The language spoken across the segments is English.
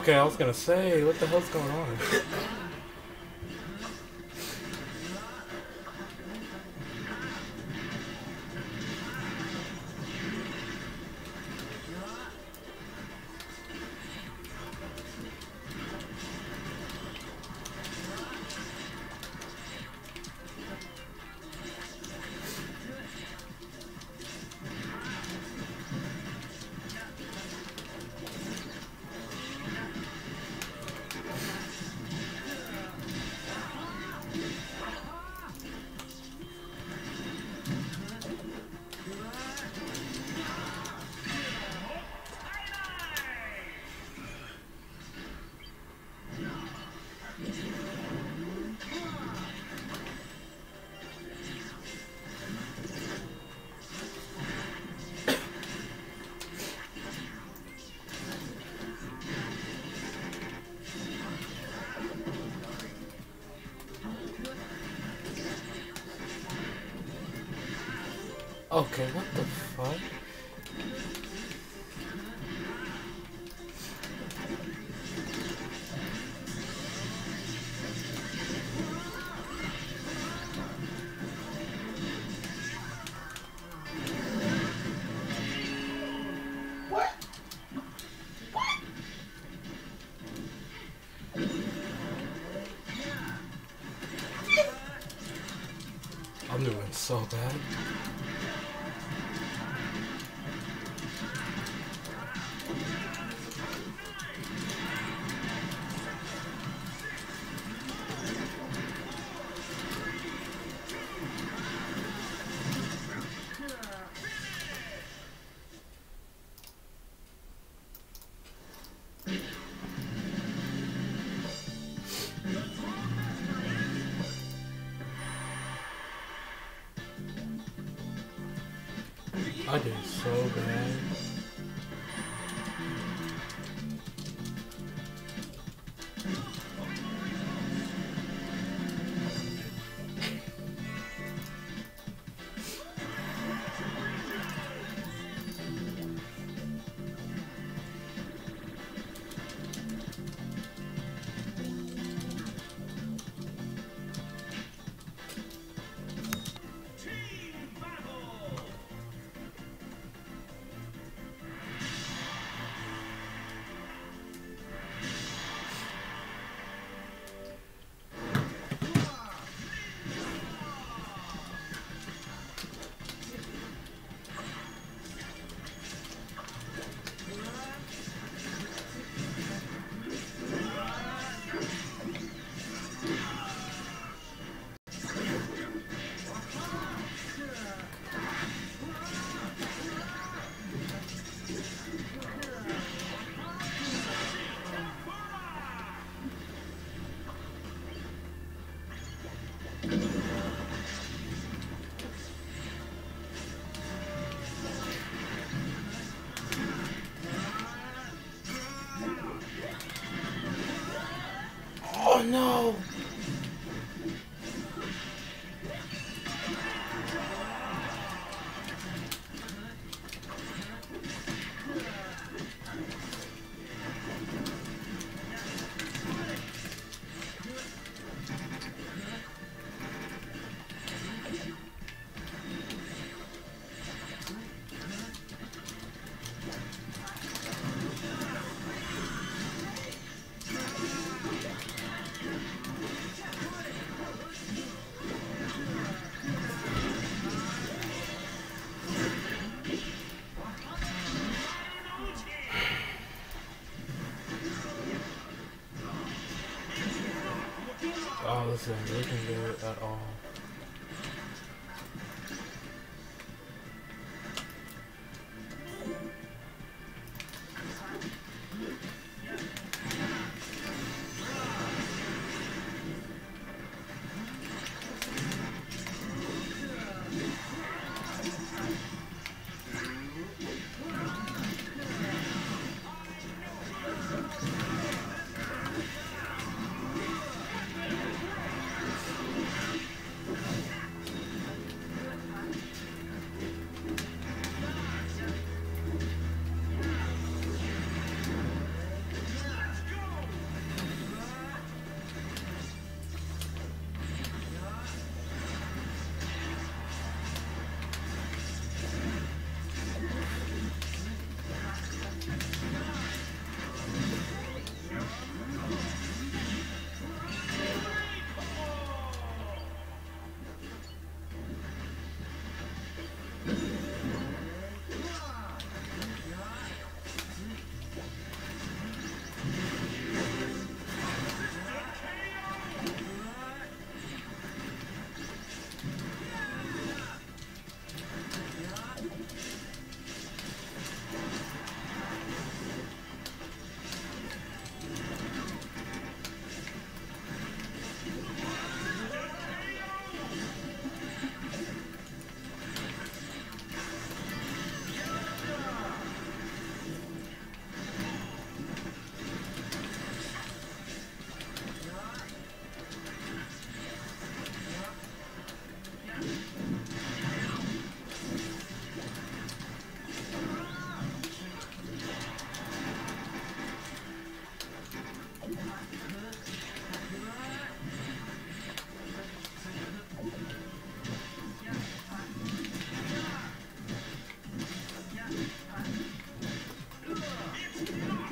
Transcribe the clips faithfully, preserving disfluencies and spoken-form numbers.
Okay, I was gonna say, what the hell's going on? Okay, what the fuck? I'm doing so bad. I did so bad. Oh no! Oh, this isn't looking good at all.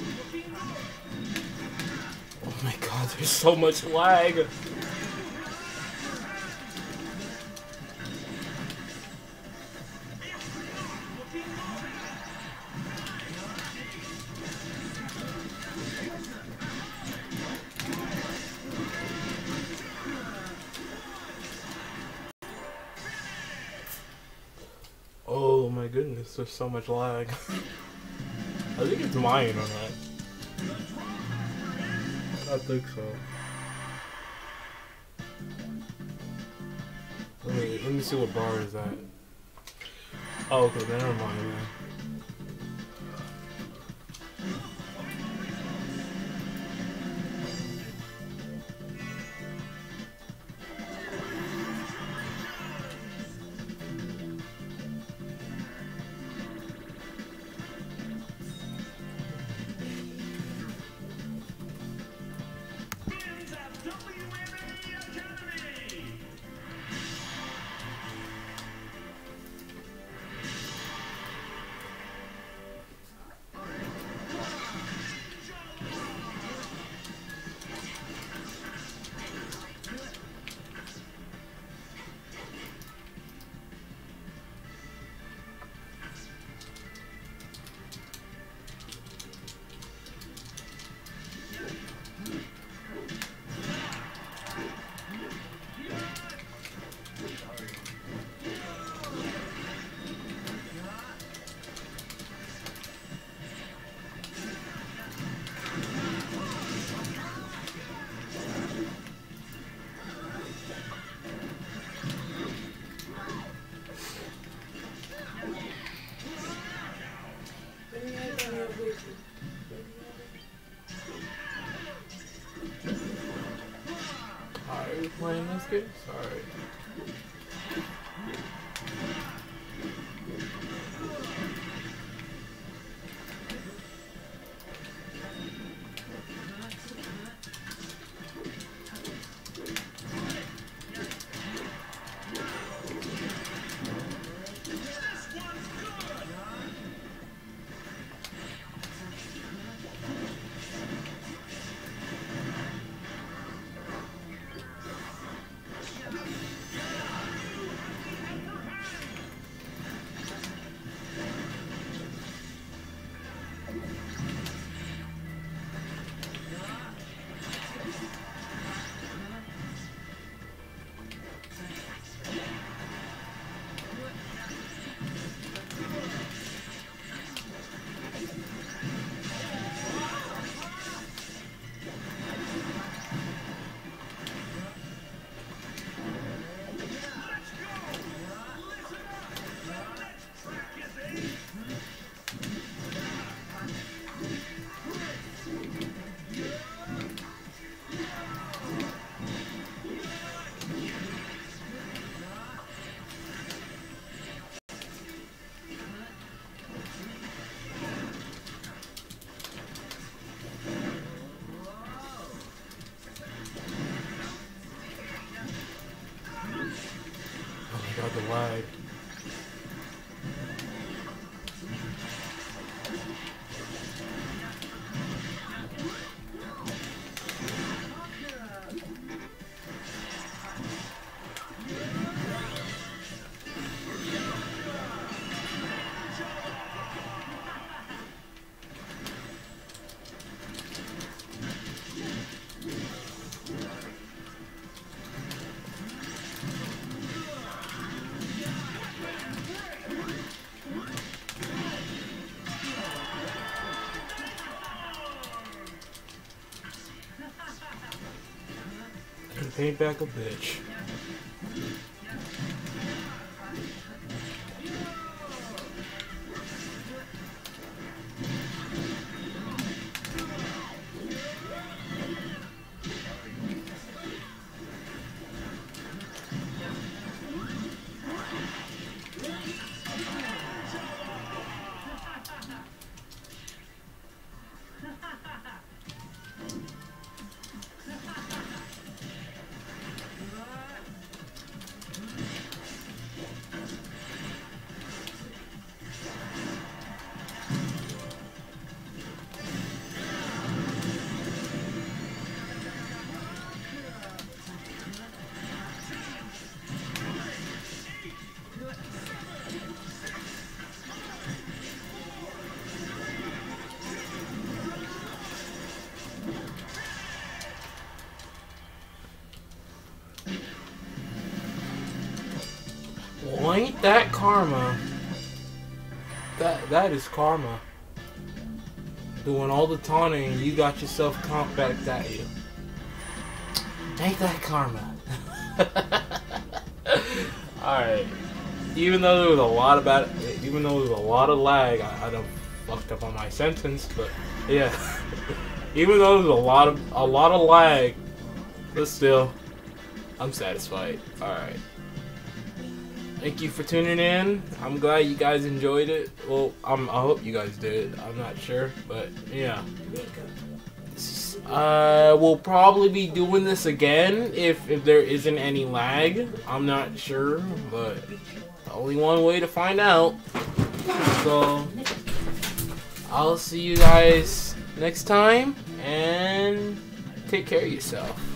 Oh my god, there's so much lag. Oh my goodness, there's so much lag. I think it's mine on that. I think so. Let me, let me see what bar is that. Oh, okay, then never mind, man. Are you playing this game? Sorry. God, the lag. Paint back a bitch. that karma. That that is karma. Doing all the taunting, you got yourself comp back at you. Take that karma. Alright. Even though there was a lot about it, even though there was a lot of lag, I, I done fucked up on my sentence, but yeah. Even though there's a lot of a lot of lag, but still, I'm satisfied. Alright. Thank you for tuning in. I'm glad you guys enjoyed it. Well, I'm, I hope you guys did. I'm not sure, but yeah. Uh, we'll probably be doing this again if, if there isn't any lag. I'm not sure, but only one way to find out. So, I'll see you guys next time, and take care of yourself.